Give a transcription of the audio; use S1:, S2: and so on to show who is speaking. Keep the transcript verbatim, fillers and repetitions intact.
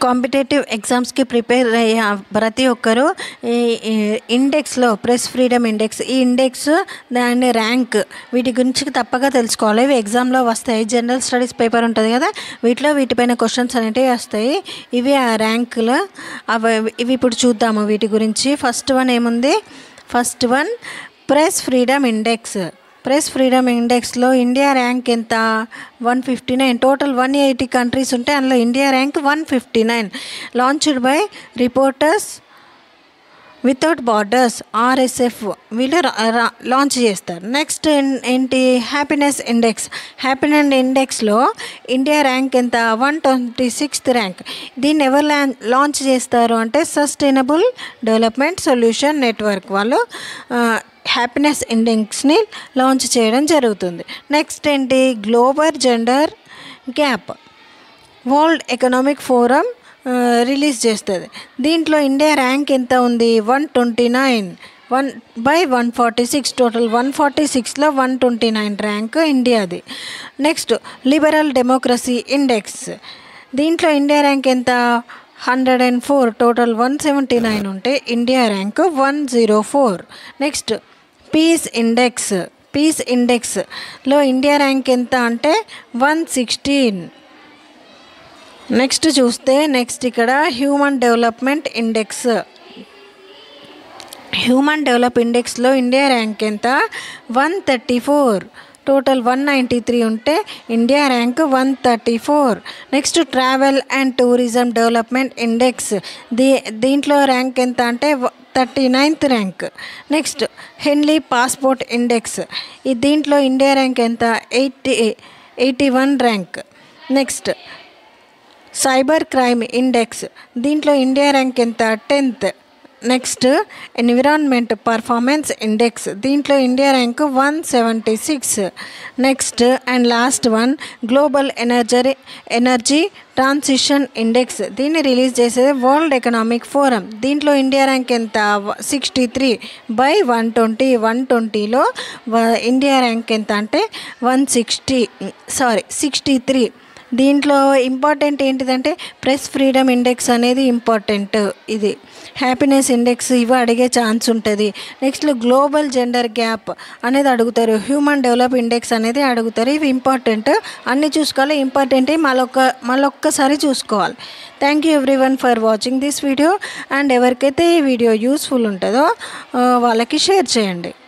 S1: Competitive ఎగ్జామ్స్కి prepare అయ్యే ప్రతి ఒక్కరూ ఈ ఇండెక్స్లో ప్రెస్ ఫ్రీడమ్ ఇండెక్స్ ఈ ఇండెక్స్ దాని ర్యాంక్ వీటి గురించి తప్పక తెలుసుకోవాలి. ఇవి ఎగ్జామ్లో వస్తాయి. జనరల్ స్టడీస్ పేపర్ ఉంటుంది కదా, వీటిలో వీటిపైన క్వశ్చన్స్ అనేటివి వస్తాయి. ఇవి ఆ ర్యాంకులు అవి ఇవి ఇప్పుడు చూద్దాము వీటి గురించి. ఫస్ట్ వన్ ఏముంది? First one press freedom index. Press freedom ఇండెక్స్లో ఇండియా ర్యాంక్ ఎంత? One fifty nine. Total one eighty countries ఉంటే అందులో India rank one fifty nine. Launched by reporters without borders RSF వీళ్ళు లాంచ్ చేస్తారు. నెక్స్ట్ ఏంటి? Happiness index. Happiness ఇండెక్స్లో India rank ఎంత? One twenty sixth rank. దీన్ని ఎవరు లాంచ్ చేస్తారు అంటే సస్టైనబుల్ డెవలప్మెంట్ సొల్యూషన్ నెట్వర్క్ వాళ్ళు హ్యాపీనెస్ ఇండెక్స్ని లాంచ్ చేయడం జరుగుతుంది. నెక్స్ట్ ఏంటి? Global gender gap world economic forum release చేస్తుంది. దీంట్లో ఇండియా ర్యాంక్ ఎంత ఉంది? One twenty nine one by one forty six. Total one forty సిక్స్లో వన్ ట్వంటీ నైన్ ర్యాంక్ ఇండియాది. Next liberal democracy index. దీంట్లో ఇండియా ర్యాంక్ ఎంత? Hundred and four. Total one seventy nine ఉంటే India rank one zero four. Next peace index. Peace ఇండెక్స్లో India rank ఎంత అంటే one sixteen. Next చూస్తే next ఇక్కడ human development index. Human develop ఇండెక్స్లో India rank ఎంత? One thirty four. Total one ninety three ఉంటే India rank one thirty four. Next travel and tourism development index. దీ దీంట్లో rank ఎంత అంటే thirty ninth rank. Next Henley passport index. ఈ దీంట్లో India rank ఎంత? Eighty eighty one rank. Next cyber crime index. దీంట్లో India rank ఎంత? Tenth. Next environment performance index. దీంట్లో India rank one seventy six. Next and last one global energy energy transition index. దీన్ని release చేసేది world economic forum. దీంట్లో India rank ఎంత? Sixty three by one twenty. One ట్వంటీలో India rank ఎంత అంటే one sixty sorry sixty three. దీంట్లో important ఏంటిదంటే press freedom index అనేది ఇంపార్టెంట్. ఇది హ్యాపీనెస్ ఇండెక్స్ ఇవి అడిగే ఛాన్స్ ఉంటుంది. నెక్స్ట్ గ్లోబల్ జెండర్ గ్యాప్ అనేది అడుగుతారు. హ్యూమన్ డెవలప్ ఇండెక్స్ అనేది అడుగుతారు. ఇవి ఇంపార్టెంట్. అన్నీ చూసుకోవాలి. ఇంపార్టెంట్ మళ్ళొక్క మళ్ళొక్కసారి చూసుకోవాలి. Thank you everyone for watching this video. And ఎవరికైతే ఈ వీడియో యూస్ఫుల్ ఉంటుందో వాళ్ళకి షేర్ చేయండి.